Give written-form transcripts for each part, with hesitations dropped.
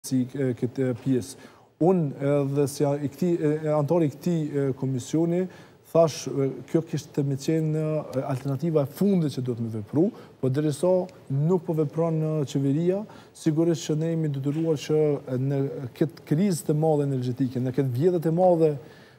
si këtë pjesë. Unë dhe si antari i këtij komisioni, thash, kjo kishte me qenë alternativa e fundit që do të me vepru, po derisa nuk po vepron qeveria, sigurisht që ne jemi detyruar që në këtë krizë të madhe energjetike, në këtë vjedhjet e madhe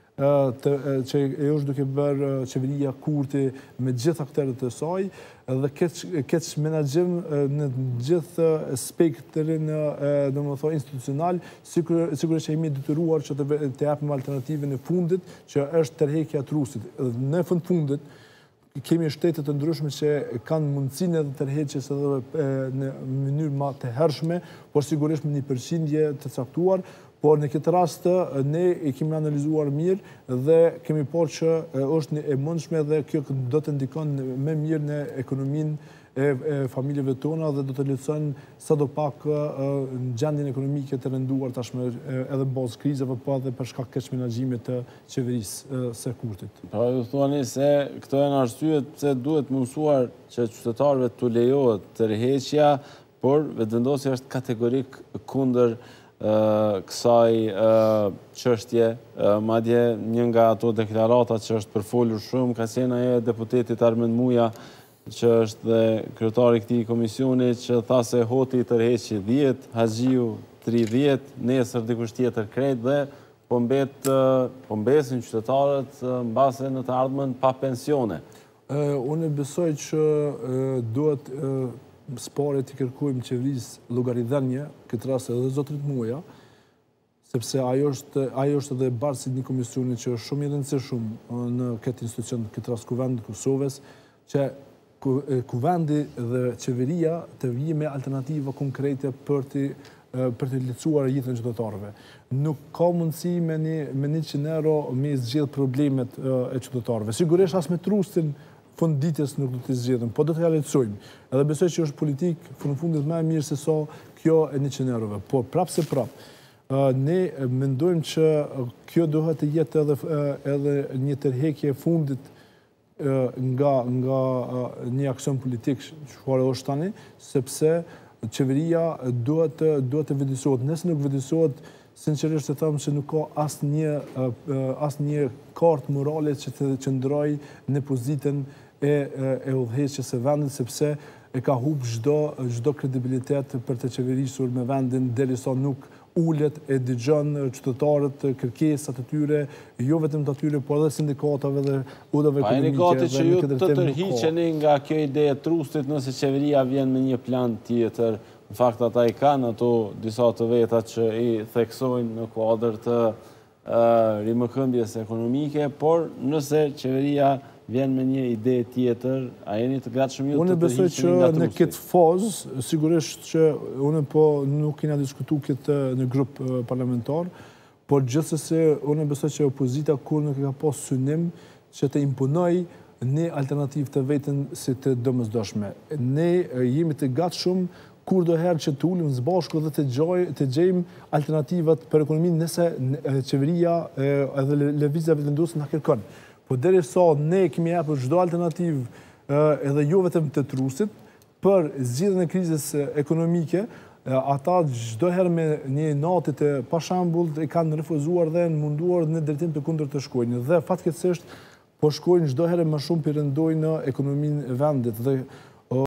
që e është duke bërë qeveria Kurti me gjitha aktorët e saj, dhe këtë menaxhim në gjithë spektrin institucional, sigurisht që jemi detyruar që të japim alternativën e fundit, që është tërheqja e trusit. Në fundit, kemi shtetet të ndryshme që kanë mundësinë edhe tërheqjes edhe në mënyrë më të hershme, por sigurisht me një përqindje të caktuar, por në këtë rast ne e kemi analizuar mirë dhe kemi parë që është e mundshme dhe kjo do të ndikon më mirë në ekonominë e familjeve tona dhe do të lehtëson sadopak në gjendjen ekonomike të rënduar tashmë edhe bazë krizave, po edhe për shkak keq menaxhimit të qeverisë së Kurtit. Pra ju thuani se këto janë arsyet pse duhet mësuar që qytetarëve t'u lejohet tërheqja, por vetëvendosja është kategorik kundër kësaj çështje, madje një nga ato deklarata që është përfolur shumë ka qenë ajo e deputetit Armend Muja, që është dhe kryetari i këtij komisioni, që tha se Hoti i tërheqi 10, Haxhiu 30, nesër dikush tjetër krejt dhe po mbesin qytetarët mbase në të ardhmen pa pensione. Unë besoj që duhet spare të kërkojmë qeverisë llogaridhënie, këtë rast edhe zotrit Muja, sepse ajo është edhe barsi një komisioni që është shumë i rëndësishëm në këtë institucion, këtë rast Kuvendi i Kosovës, që Kuvendi dhe qeveria të vijë me alternativa konkrete për të lehtësuar jetën e qytetarëve. Nuk ka mundësi me 100 euro me zgjedh problemet e qytetarëve. Sigurisht as me trustin fund ditës nuk do të zgjedhëm, po do të ja lehtësojmë. Edhe besoj që është politikë në fundit më e mirë se sa kjo e 100 eurove. Por prapë se prapë, ne mendojmë që kjo duhet të jetë edhe një tërheqje e fundit nga një aksion politik çfarë është tani, sepse qeveria duhet të vëdësohet. Nëse nuk vëdësohet, sinqerisht të them që nuk ka asnjë kartë morale që të qëndrojë në pozitën e udhëheqjes së vendit, sepse e ka humbur çdo kredibilitet për të qeverisur me vendin derisa nuk ulet e dëgjon qytetarët kërkesat e tyre, jo vetëm të tyre, por edhe sindikatave dhe udhëve ekonomike. A jeni gati që ju të tërhiqeni nga kjo ide e trustit nëse qeveria vjen me një plan tjetër? Në fakt ata i kanë ato disa të veta që i theksojnë në kuadër të rimëkëmbjes ekonomike, por nëse qeveria vjen me një ide tjetër, a jeni të gatshëm ju të tërhiqeni nga trusti? Unë besoj që në këtë fazë, sigurisht që unë po nuk kena diskutu këtë në grup parlamentar, por gjithsesi unë besoj që opozita kur nuk ka pas synim që të imponoj një alternativë të vetën si të domosdoshme. Ne jemi të gatshëm kur do herë që të ulim së bashku dhe të gjejmë alternativat për ekonominë nëse qeveria edhe lëvizja vendosur na kërkon. Po derisa ne kemi japur çdo alternativë edhe jo vetëm të trusit për zgjidhjen e krizës ekonomike, ata çdo herë me një natë të pashembull e kanë refuzuar dhe munduar në drejtim të kundërt të shkojnë. Dhe fatkeqësisht po shkojnë çdo herë më shumë për rëndojnë në ekonominë e vendit dhe